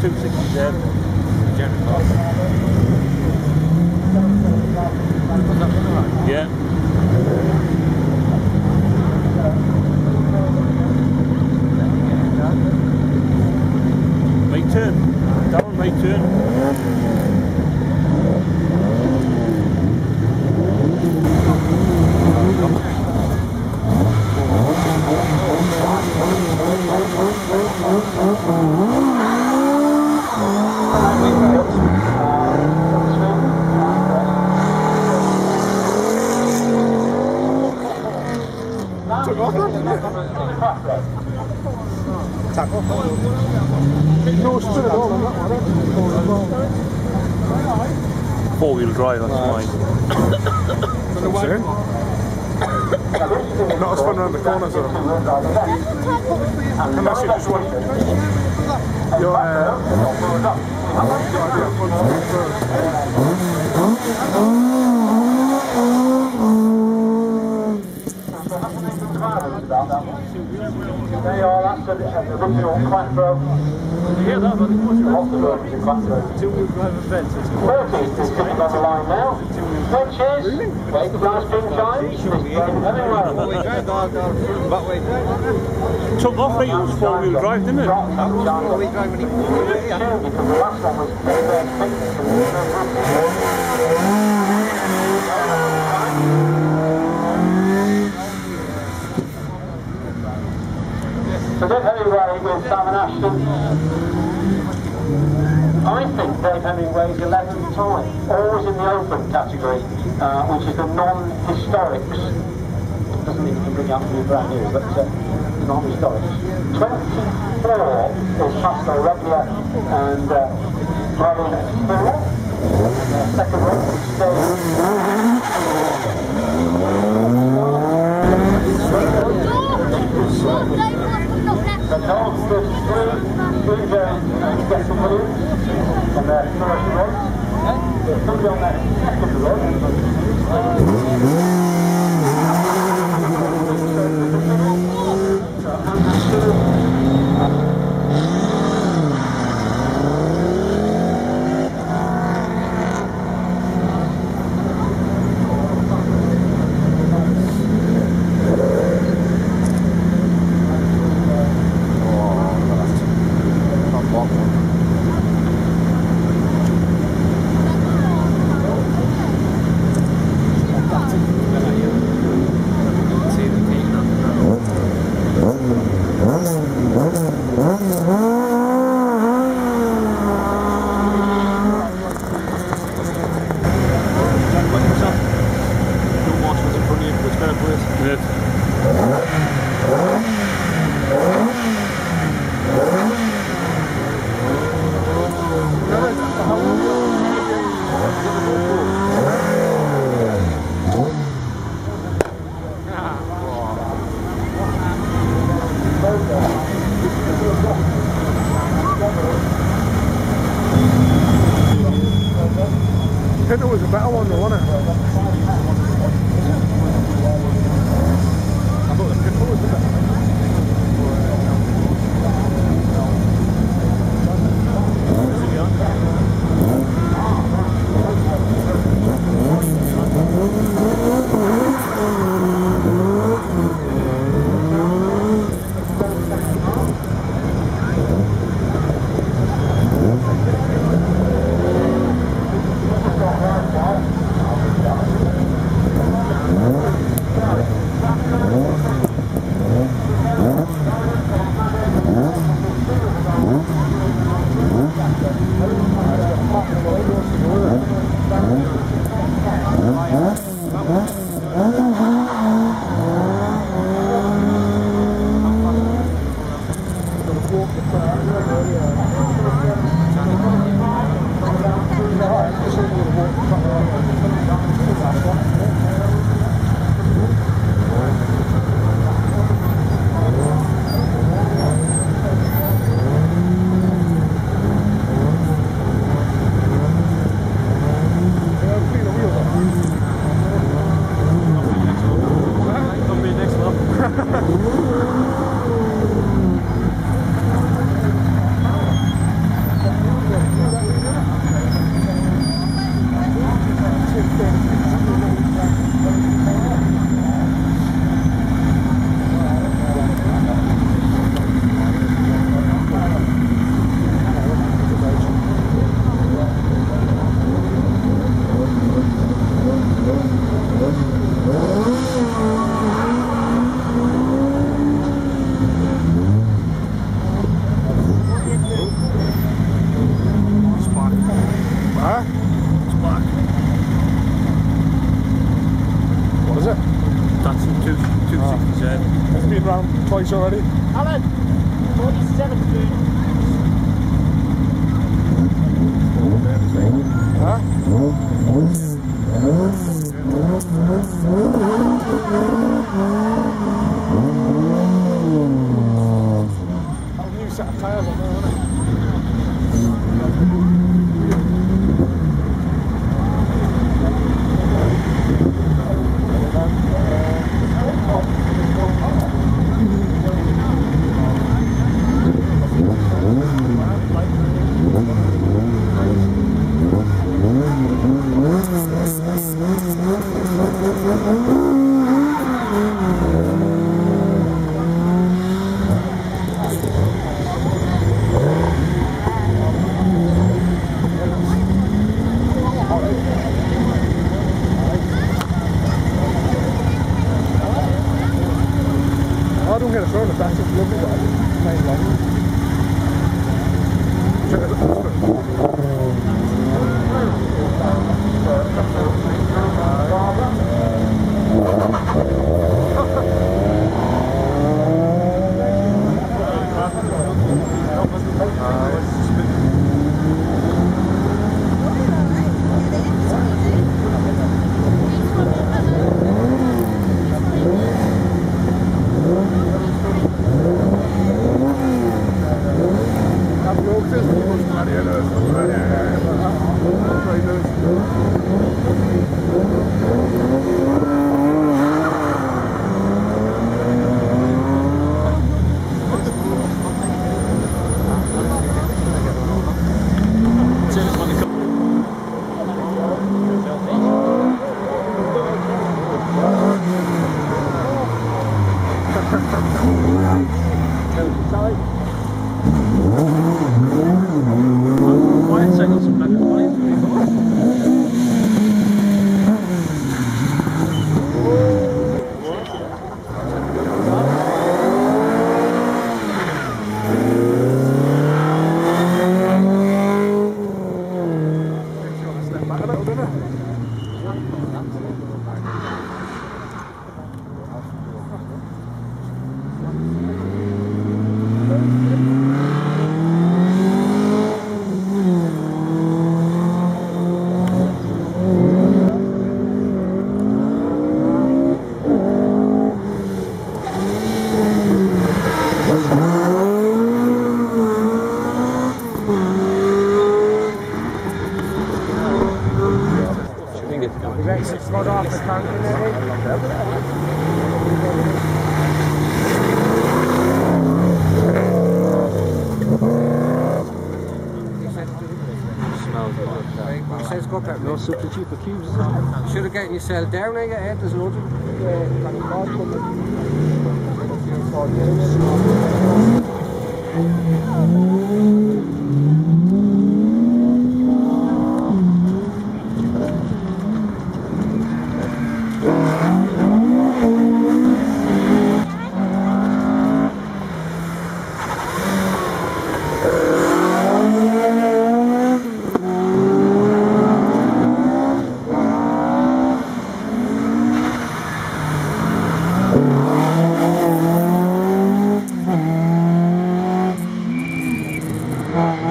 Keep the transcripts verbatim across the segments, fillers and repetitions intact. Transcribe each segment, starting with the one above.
two sixty there. Yeah. Make turn. Down, make turn. Took off then, didn't it? Took off. No spin at all on that one. Four wheel drive, that's right. Fine. Not as fun around the corners though. Unless you just want your uh, They are, that's the original Quattro. Yeah, that one. Lots of work in Quattro. Two-wheel drive event. thirty is sitting on the line now. Benches, wait for ice cream chimes, everywhere. Took off, it was four-wheel drive, didn't it? Four-wheel drive when he pulled it, yeah. Because the last one was very So Dave Hemingway with Simon Ashton. I think Dave Hemingway's eleventh time, always in the open category, uh, which is the non-historics. Doesn't mean you can bring up new brand new, but uh, non-historics. twenty-four is Pascal Reglia and uh, Brian Fuller. Uh, second one is Dave. The Charles thirty-three, three Jones and Stephen Williams on their first run. They're still on their second run. Pinto was a better one though, wasn't it? I thought the Pinto was the better one. two sixty-seven. It's been round twice already. Alan, forty-seven food. Huh? I'll new set of tyres on there, isn't it? I don't get a throw in the back, it's lovely, but I just play long. Check it out. It's not off the tank in there. He says got that No substitute for cubes. should have gotten yourself down there, yeah, there's loads of Uh,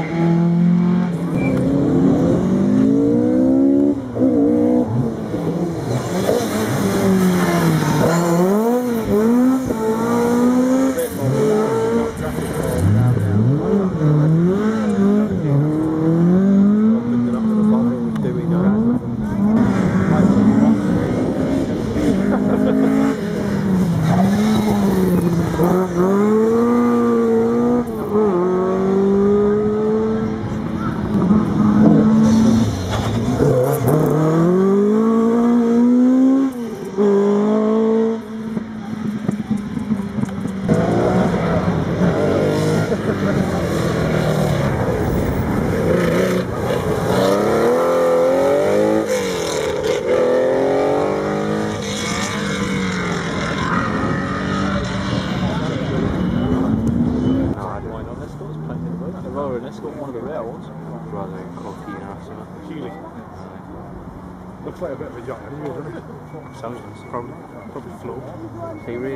looks like a bit of a yacht anyway, doesn't it? Sounds probably probably float. Sea race.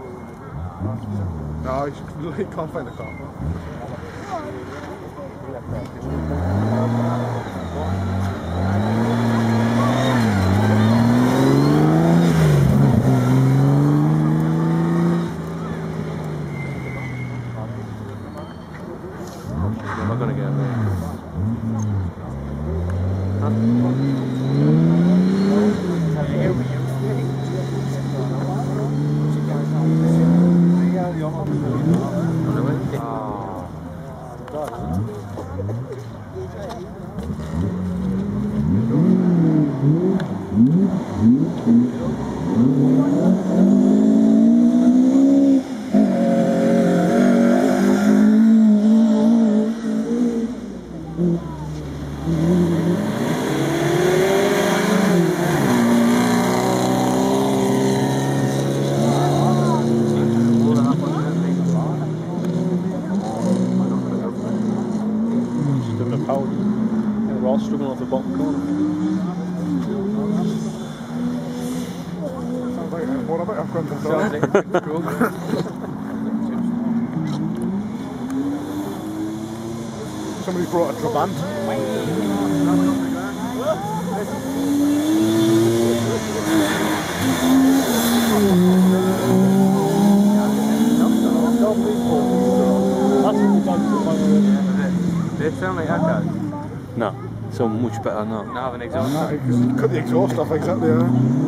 No, you should- you can't find the car. We're not gonna get it. Just doing a power. Yeah, we're all struggling off the bottom corner. Sounds like what about I've gone to Sounds like a struggle. Somebody brought a Trabant. They sound like echoes. No, so much better than that. Now have an exhaust. Cut the exhaust off exactly, yeah.